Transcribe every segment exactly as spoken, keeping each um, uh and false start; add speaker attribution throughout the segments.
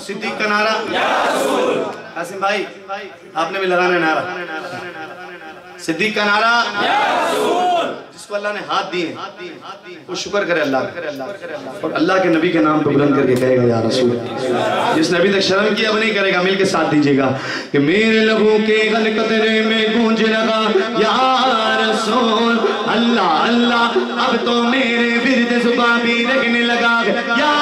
Speaker 1: सिद्दीक का नारा, कासिम भाई आपने भी लगाना नारा, सिद्दीक का नारा, जिसको अल्लाह ने हाथ दिए वो शुक्र करे अल्लाह और अल्लाह के नबी के नाम पे बुलंद करके कहेगा या रसूल। जिसने अभी तक शर्म किया अब नहीं करेगा, मिल के साथ दीजिएगा कि मेरे लबों के गलकतरे में गूंज लगा या रसूल अल्लाह अल्लाह, अब तो मेरे विर्द जुबां भी लगने लगा या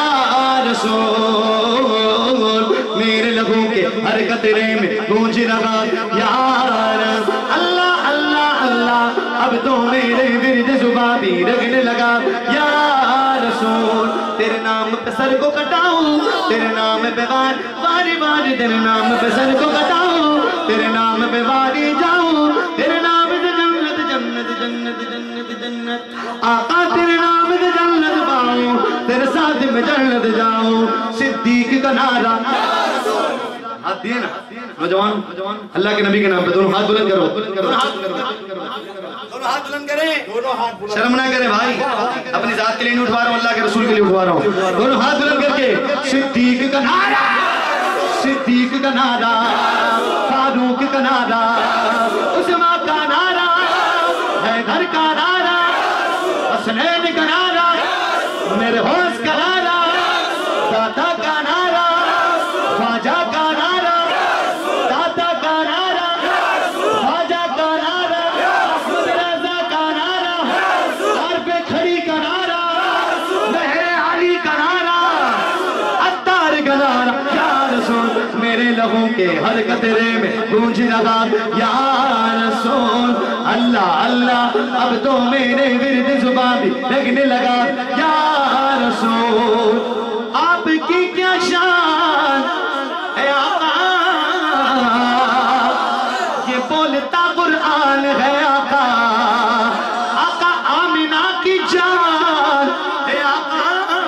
Speaker 1: रसूल, मेरे लबों के हर कतरे में गूंज लगा या अल्लाह अल्लाह अल्लाह, अब तो मेरे विर्द जुबां भी लगने लगा या रसूल। तेरे नाम पे सर को कटाऊं, तेरे नाम पे वार वारी वारी, तेरे नाम पे सर को कटाऊं, तेरे नाम पे वारी जाऊं, तेरे नाम से जन्नत जन्नत जन्नत जन्नत जन्नत आका, तेरे नाम से जन्नत पाऊं, तेरे साथ में जन्नत जाऊं। सिद्दीक का नारा, हाथ दिए ना नौजवान, अल्लाह के नबी के नाम पे दोनों हाथ बुलंद करो, दोनों हाथ बुलंद करें, शर्म ना करें भाई, अपनी जात के लिए नहीं उठवा रहा हूँ, अल्लाह के रसूल के लिए उठवा रहा हूँ। दोनों हाथ बुलंद करके सिद्दीक का नारा, सिद्दीक का नारा, फारूक का नारा, उस्मान का नारा, हैदर का नारा, हसनैन का नारा, मेरे होश का नारा, दादा का नारा, ख्वाजा का नारा, दादा का नारा, ख्वाजा का नारा, रज़ा का नारा, सर पे खड़ी का नारा, लहरे अली का नारा, अत्तार का नारा या रसूल, मेरे लबों के हर कतरे में गूंज लगा या रसूल अल्लाह अल्लाह, अब तो मेरे विर्द जुबां भी लगने लगा या रसूल। आपकी क्या शान है आका, ये बोलता कुरान है आका, आका आमिना की जान है आका,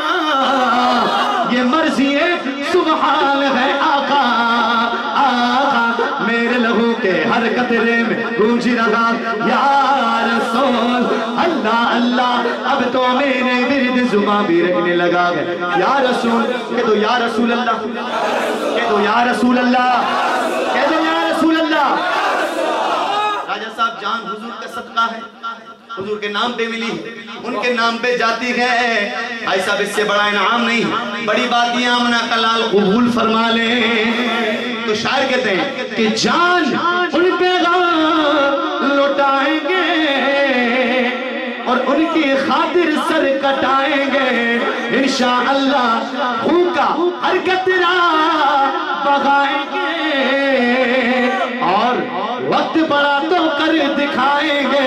Speaker 1: ये मर्जी सुभान है आका, आका मेरे लहू के हर कतरे में गूंज लगा या रसूल अल्लाह अल्लाह, अब तो मेरे विर्द जुबां भी रखने लगा या रसूल। कह दो या रसूल अल्लाह, कह दो या रसूल अल्लाह, कह दो या रसूल अल्लाह। राजा साहब जान हुजूर का सदका है, हुजूर के नाम पे मिली, उनके नाम पे जाती है, भाई साहब इससे बड़ा इनाम नहीं, बड़ी बात ये आमना कलाल कबूल फरमा ले। तो शायर कहते हैं कि जान उन पे लौटाएंगे और उनकी खातिर सर कटाएंगे इंशाअल्लाह, भूखा हर कतरा बगाएंगे और वक्त बड़ा तो कर दिखाएंगे,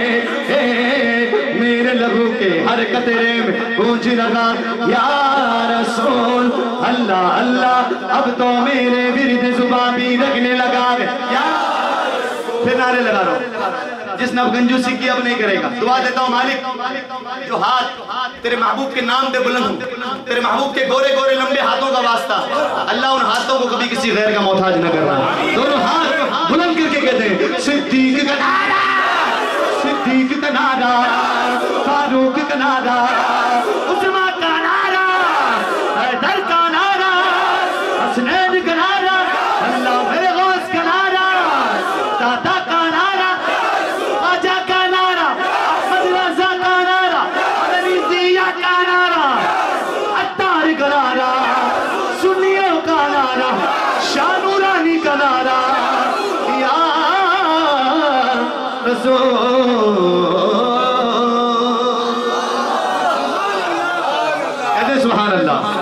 Speaker 1: मेरे लहू के हर कतरे में गूंज लगा या रसूल अल्लाह अल्लाह, अब तो मेरे विर्द जुबां भी लगने लगा या। फिर नारे लगा रहा हूं, जिसने अब कंजूसी की अब नहीं करेगा। दुआ देता हूँ मालिक, जो हाथ तेरे महबूब के नाम पे बुलंद हो, तेरे महबूब के गोरे गोरे लंबे हाथों का वास्ता, अल्लाह उन हाथों को कभी किसी गैर का मोहताज न कर रहा। दोनों हाथ बुलंद करके कहते हैं सिद्दीक का नारा, सिद्दीक का नारा, फारूक का नारा, उस्मान का नारा, हैदर का नारा, हसनैन का नारा, अल्लाह मेरे गौस का नारा, दादा का नारा, ख्वाजा का नारा, अहमद रज़ा का नारा, अलीज़िया का नारा, अत्तार का नारा, सुन्नियों का नारा, शानूरानी का नारा या रसूल। सुभान अल्लाह।